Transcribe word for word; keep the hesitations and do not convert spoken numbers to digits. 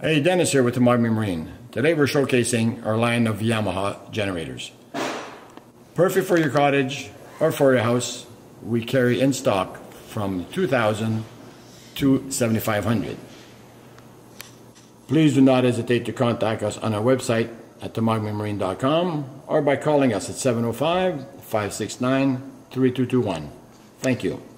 Hey, Dennis here with Temagami Marine. Today we're showcasing our line of Yamaha generators. Perfect for your cottage or for your house. We carry in stock from two thousand to seventy-five hundred. Please do not hesitate to contact us on our website at temagami marine dot com or by calling us at seven oh five, five six nine, three two two one. Thank you.